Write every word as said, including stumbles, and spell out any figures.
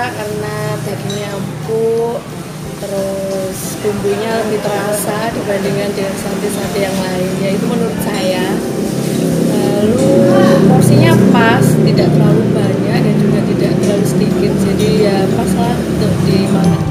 suka karena dagingnya empuk, terus bumbunya lebih terasa dibandingkan dengan sate-sate yang lainnya, itu menurut saya. Lalu porsinya pas, tidak terlalu banyak dan juga tidak terlalu sedikit, jadi ya pas lah untuk dimakan.